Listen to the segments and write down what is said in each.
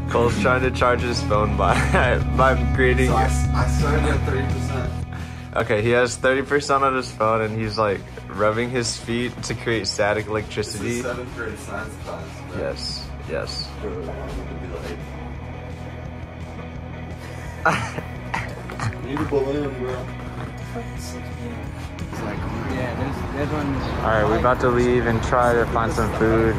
Cole's trying to charge his phone by creating. So I started at 30%. Okay, he has 30% on his phone, and he's like rubbing his feet to create static electricity. This is 7th grade science class. Right? Yes, yes. Need a balloon, bro. Yeah, there's one. Alright, we're about to leave and try to find some food.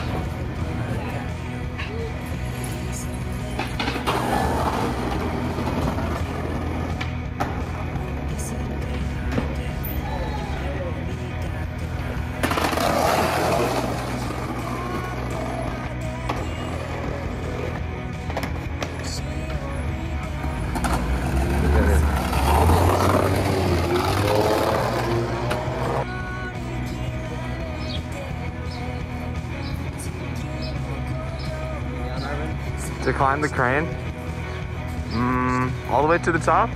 To climb the crane? All the way to the top?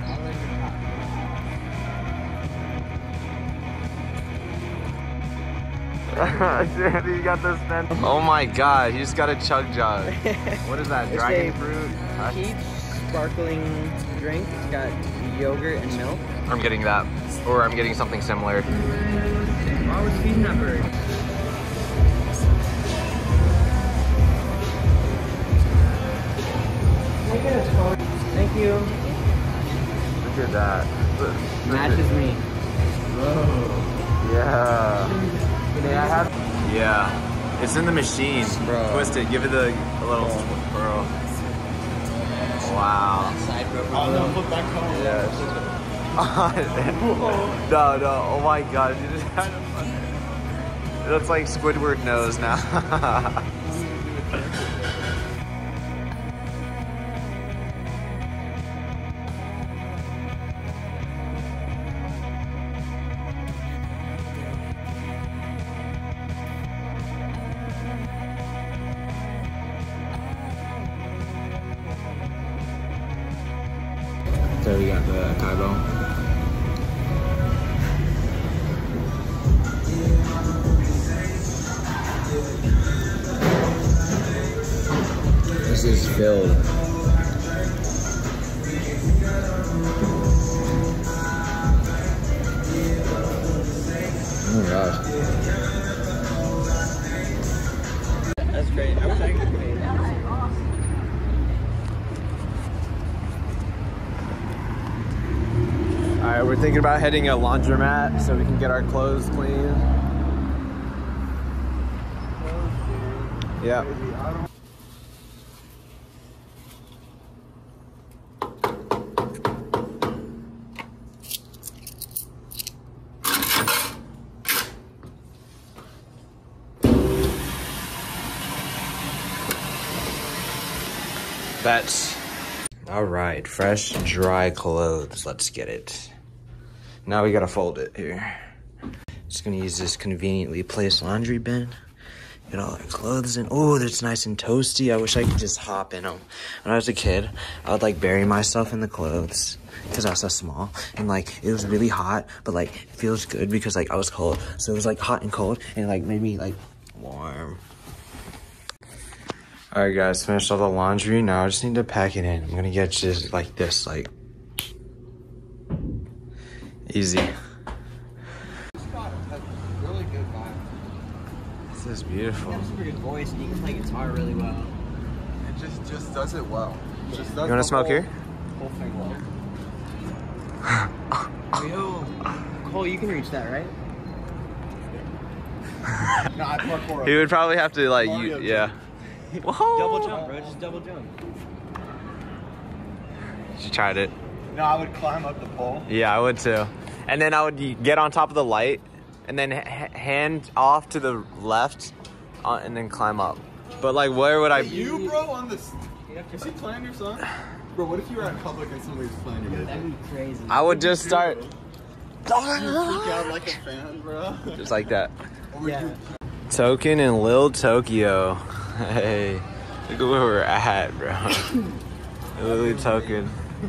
Sandy, you got this, man. Oh my god, he just got a chug jug. What is that, dragon fruit? Peach sparkling drink. It's got yogurt and milk. I'm getting that. Or I'm getting something similar. Why was feeding that bird? Thank you. Look at that. Matches me. Yeah. Yeah. It's in the machine. Bro. Twist it. Give it a little twirl. Wow. Side rope. Oh, no, put that cone. Yes. No. Oh my god. You just had it looks like Squidward knows now. So we got the Kaibo. This is filled. Oh my gosh. That's great. I wish I could pay that. Alright, we're thinking about heading a laundromat so we can get our clothes clean. Yeah. That's all right. Fresh, dry clothes. Let's get it. Now we gotta fold it here. Just gonna use this conveniently placed laundry bin. Get all our clothes in. Oh, that's nice and toasty. I wish I could just hop in them. When I was a kid, I would like bury myself in the clothes because I was so small. And like, it was really hot, but like, it feels good because like I was cold. So it was like hot and cold and like made me like warm. All right, guys, finished all the laundry. Now I just need to pack it in. I'm gonna get just like this, like easy. Really good vibe. This is beautiful. You have a super good voice and you can play guitar really well. It just does it well. Just does You wanna smoke here? Whole thing well. Yo, Cole, you can reach that, right? No, I parkour. He would probably have to like, Mario yeah. Whoa. Double jump, bro. Just double jump. You tried it. No, I would climb up the pole. Yeah, I would too. And then I would get on top of the light and then hand off to the left and then climb up. But like, where would I? You, bro, on this. Is he playing your song? Bro, what if you were at public and somebody's playing your That'd be crazy. I would just start. Freak out like a fan, bro. Just like that. Yeah. Token and Lil Tokyo. Hey, look at where we're at, bro. Literally Token.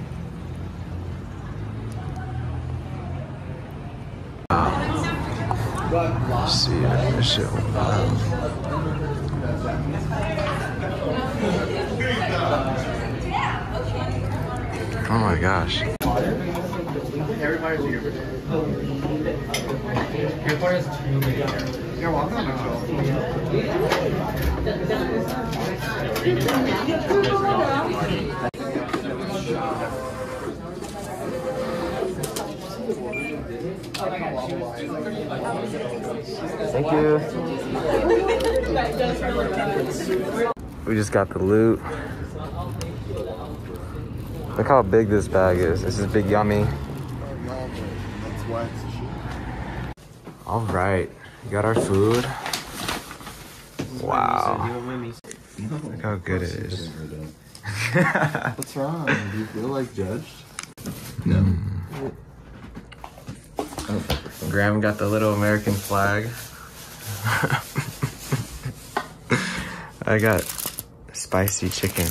See that shit. Oh my gosh. Everybody's here. Your part is too many. You're welcome. Thank you. We just got the loot. Look how big this bag is. This is big yummy. All right, we got our food. Wow. Look how good it is. What's wrong? Do you feel like judged? No. Graham got the little American flag. I got spicy chicken.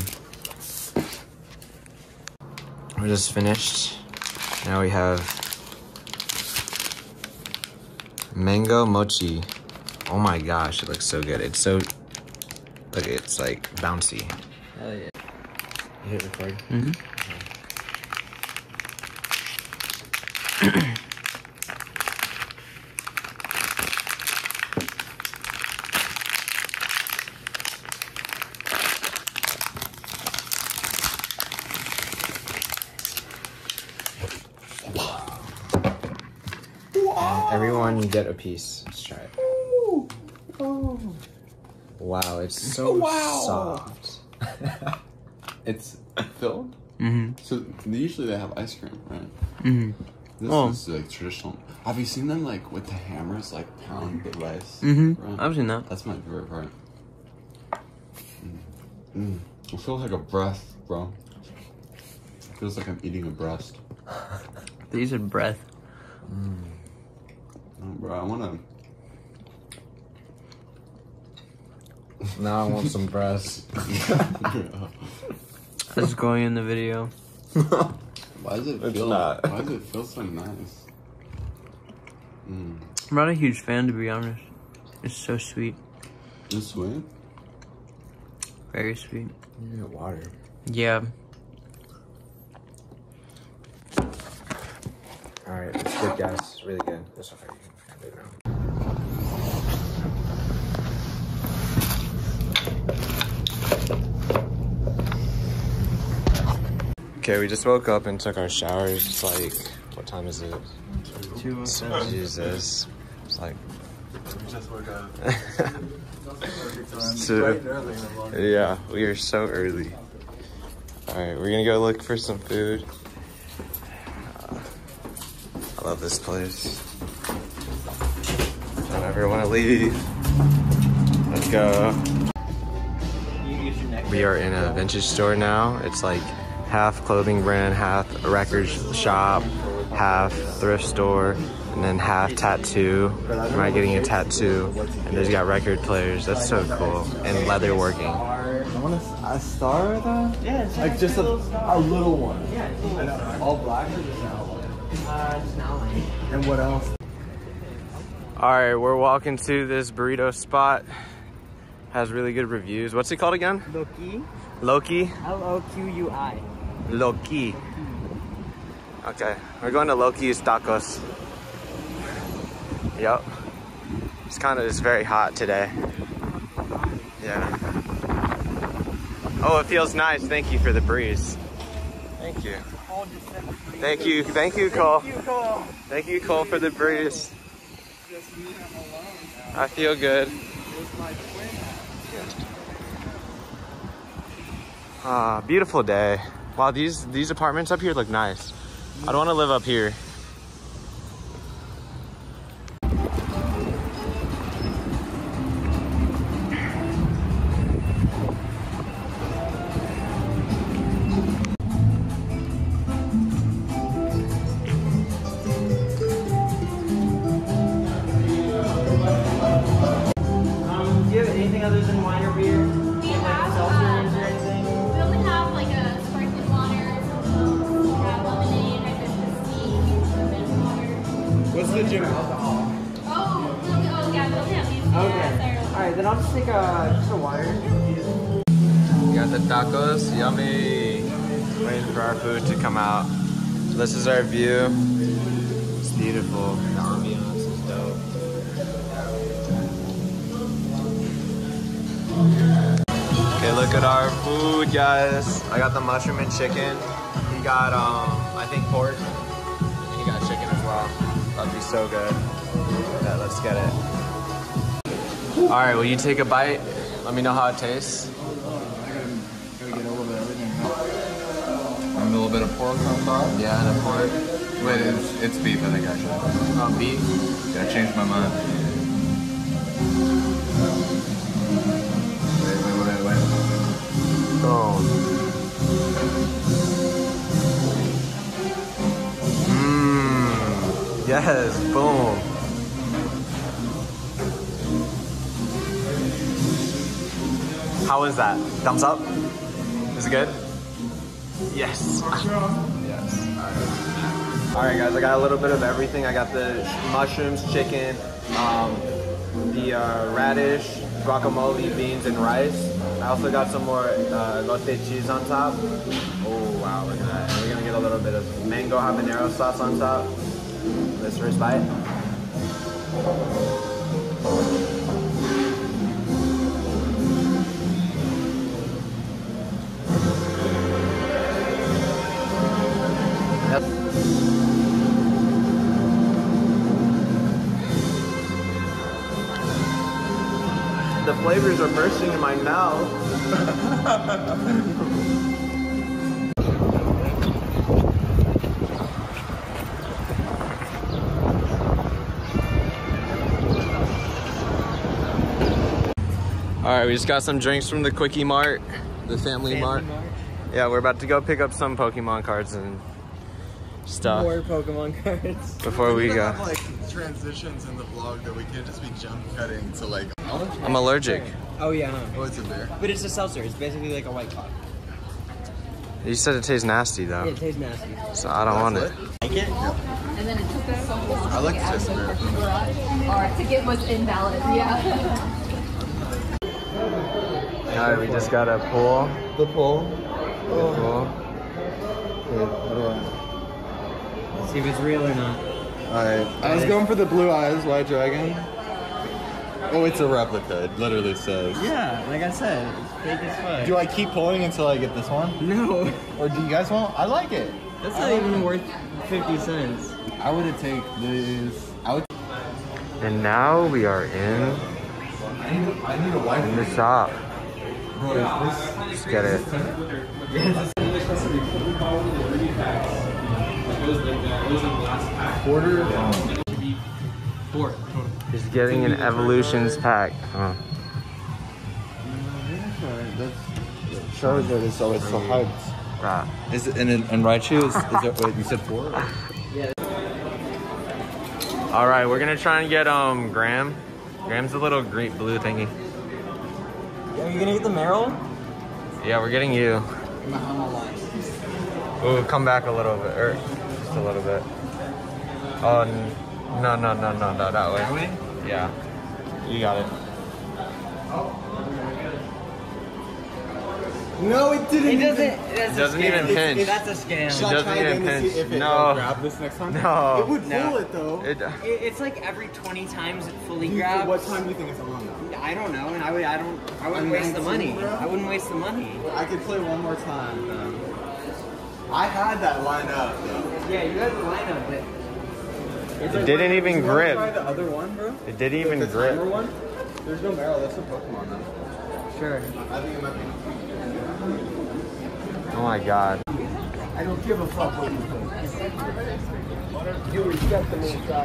We're just finished. Now we have mango mochi. Oh my gosh, it looks so good. It's so, look, it's like bouncy. Hell yeah. You hit record? Mm-hmm. Everyone get a piece. Let's try it. Wow, it's so soft. It's filled? Mm-hmm. So usually they have ice cream, right? Mm-hmm. This is like traditional. Have you seen them like with the hammers like pound the rice? Mm-hmm. Right? I've seen that. That's my favorite part. It feels like a breath, bro. It feels like I'm eating a breast. These are breath. Oh, bro, I wanna. Now I want some breast. That's going in the video. Why does it It's feel? not. Why does it feel so nice? I'm not a huge fan, to be honest. It's so sweet. It's sweet. Very sweet. You get water. Yeah. All right, it's good, guys. It's really good. This one for you. Okay, we just woke up and took our showers. It's like, what time is it? 2:07. Jesus. It's like, We just woke up. so, yeah, we are so early. All right, we're gonna go look for some food. I love this place. Don't ever want to leave. Let's go. We are in a vintage store now. It's like half clothing brand, half a record shop, half thrift store, and then half tattoo. Am I getting a tattoo? And there's got record players. That's so cool. And leather working. I want a star though? Yeah, it's Like just a little one. Yeah, All black or just an outline? it's an outline. And what else? All right, we're walking to this burrito spot. Has really good reviews. What's it called again? Loki. Loki? L-O-Q-U-I. Loki. Okay, we're going to Loki's Tacos. Yep. It's very hot today. Yeah. Oh, it feels nice. Thank you for the breeze. Thank you. Thank you. Thank you, Cole. Thank you, Cole, for the breeze. I feel good. Beautiful day. Wow, these apartments up here look nice. I'd want to live up here. Do you have anything other than wine or beer? We have, Seltzers or anything? we only have like a sparkling water, we have lemonade, hibiscus tea, lemon water. What's the gym alcohol? Oh, yeah, we only have these. Okay. Yeah, Alright, then I'll just take just a water. You got the tacos, yummy. Waiting for our food to come out. So this is our view. It's beautiful. The ambiance is dope. Okay, look at our food, guys. I got the mushroom and chicken. He got, I think pork. And he got chicken as well. That'd be so good. Yeah, let's get it. All right, will you take a bite? Let me know how it tastes. I gotta get a little bit of everything. A little bit of pork on top. Yeah, and a pork. Wait, it's beef, I think, actually. Beef? Yeah, I changed my mind. Wait. Oh. Mmm. Yes, boom. How is that? Thumbs up? Is it good? Yes. Yes. All right, guys, I got a little bit of everything. I got the mushrooms, chicken, the radish, guacamole, beans, and rice. I also got some more elote cheese on top. Oh, wow, look at that. And we're gonna get a little bit of mango habanero sauce on top. Let's first bite. The flavors are bursting in my mouth. All right, we just got some drinks from the Quickie Mart, the Family Mart. Yeah, we're about to go pick up some Pokemon cards and stuff. More Pokemon cards. Before we go. Have, like, transitions in the vlog that we can't just be jump cutting to like. I'm allergic. Oh yeah, Oh, it's a bear. but it's a seltzer. It's basically like a White Claw. You said it tastes nasty though. It tastes nasty. So I don't want it. Like it? And then it took us so long I like to the taste of beer. Our ticket was invalid, yeah. All right, we just got a pull. The pole. The pull. See if it's real or not. Alright. I was going for the blue eyes, white dragon. Oh, it's a replica. It literally says. Yeah, like I said, it's fake as fuck. Do I keep pulling until I get this one? No, Or do you guys want? I like it. that's not even worth 50 cents. I would take this. I would. And now we are in I need a white. the shop. Bro, Let's get it. quarter. He's getting an Evolutions pack. Huh. Charizard is always so hyped. Right. Is it and Raichu is it? Wait, you said 4? All right, we're gonna try and get Graham. Graham's a little green blue thingy. Are you gonna get the Meryl? Yeah, we're getting you. Ooh, come back a little bit, or just a little bit. Oh, no, that way. Yeah, you got it. No, it didn't. It doesn't. It doesn't even pinch. That's a scam. It doesn't even pinch. If it No. grab this next time. No. It would No. pull it though. It's like every 20 times it fully Dude, grabs. what time do you think it's on now? I don't know, and I wouldn't waste the 19, money. bro? I wouldn't waste the money. I could play one more time. I had that line up though. Yeah, you had the lineup, but It didn't even You wanna grip. Try the other one, bro. It didn't even The grip. timer one. There's no barrel. That's a Pokemon though. sure. I think it might be. Oh my god. I don't give a fuck what you think. You respect the main shot.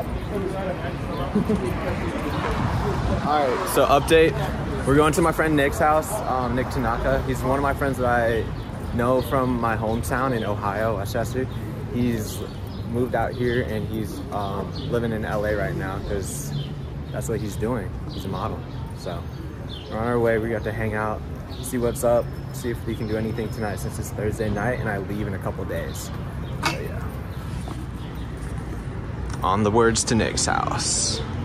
Alright, so update. We're going to my friend Nick's house, Nick Tanaka. He's one of my friends that I know from my hometown in Ohio, Westchester. He's moved out here and he's living in LA right now because that's what he's doing. He's a model. So we're on our way. We got to hang out, see what's up, see if we can do anything tonight since it's Thursday night and I leave in a couple days. So yeah. On the words to Nick's house.